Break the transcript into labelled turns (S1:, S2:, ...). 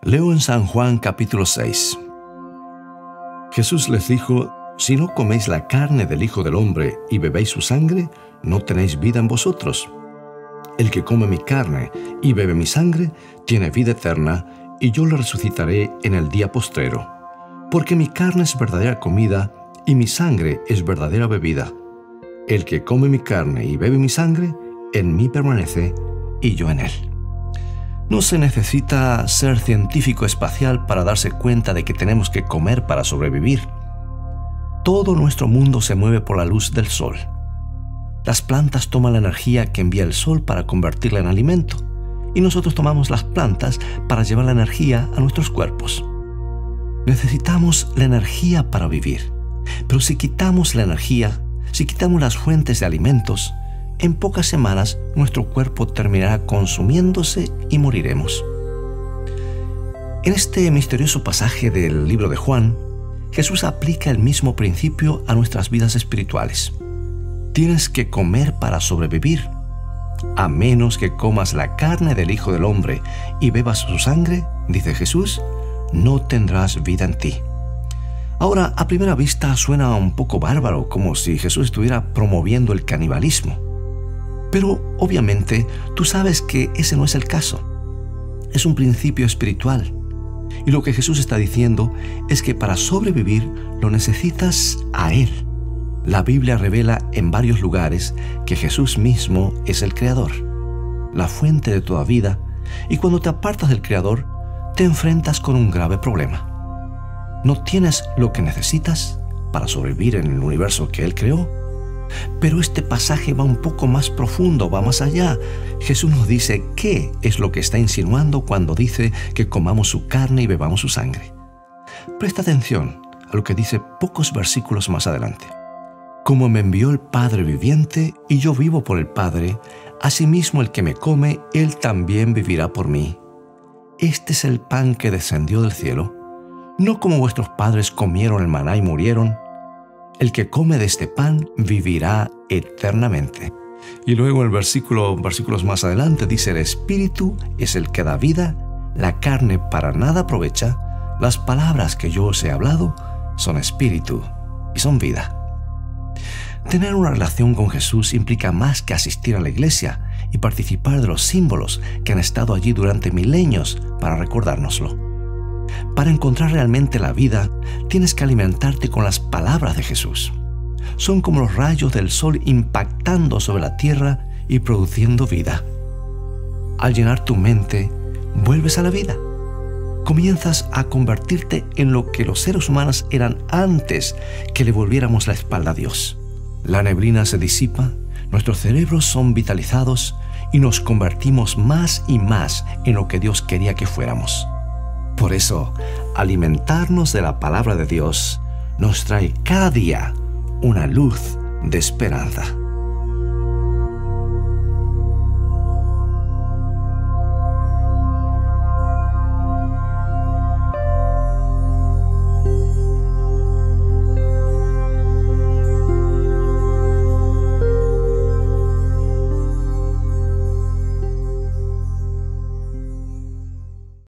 S1: Leo en San Juan capítulo 6. Jesús les dijo: si no coméis la carne del Hijo del Hombre y bebéis su sangre, no tenéis vida en vosotros. El que come mi carne y bebe mi sangre, tiene vida eterna, y yo le resucitaré en el día postrero. Porque mi carne es verdadera comida, y mi sangre es verdadera bebida. El que come mi carne y bebe mi sangre, en mí permanece, y yo en él. No se necesita ser científico espacial para darse cuenta de que tenemos que comer para sobrevivir. Todo nuestro mundo se mueve por la luz del sol. Las plantas toman la energía que envía el sol para convertirla en alimento, y nosotros tomamos las plantas para llevar la energía a nuestros cuerpos. Necesitamos la energía para vivir, pero si quitamos la energía, si quitamos las fuentes de alimentos, en pocas semanas nuestro cuerpo terminará consumiéndose y moriremos. En este misterioso pasaje del libro de Juan, Jesús aplica el mismo principio a nuestras vidas espirituales. Tienes que comer para sobrevivir. A menos que comas la carne del Hijo del Hombre y bebas su sangre, dice Jesús, no tendrás vida en ti. Ahora, a primera vista suena un poco bárbaro, como si Jesús estuviera promoviendo el canibalismo. Pero, obviamente, tú sabes que ese no es el caso. Es un principio espiritual. Y lo que Jesús está diciendo es que para sobrevivir lo necesitas a Él. La Biblia revela en varios lugares que Jesús mismo es el Creador, la fuente de toda vida, y cuando te apartas del Creador, te enfrentas con un grave problema. No tienes lo que necesitas para sobrevivir en el universo que Él creó. Pero este pasaje va un poco más profundo, va más allá. Jesús nos dice qué es lo que está insinuando cuando dice que comamos su carne y bebamos su sangre. Presta atención a lo que dice pocos versículos más adelante. Como me envió el Padre viviente y yo vivo por el Padre, asimismo el que me come, él también vivirá por mí. Este es el pan que descendió del cielo, no como vuestros padres comieron el maná y murieron. El que come de este pan vivirá eternamente. Y luego el versículos más adelante dice: el Espíritu es el que da vida, la carne para nada aprovecha, las palabras que yo os he hablado son espíritu y son vida. Tener una relación con Jesús implica más que asistir a la iglesia y participar de los símbolos que han estado allí durante milenios para recordárnoslo. Para encontrar realmente la vida, tienes que alimentarte con las palabras de Jesús. Son como los rayos del sol impactando sobre la tierra y produciendo vida. Al llenar tu mente, vuelves a la vida. Comienzas a convertirte en lo que los seres humanos eran antes que le volviéramos la espalda a Dios. La neblina se disipa, nuestros cerebros son vitalizados y nos convertimos más y más en lo que Dios quería que fuéramos. Por eso, alimentarnos de la palabra de Dios nos trae cada día una luz de esperanza.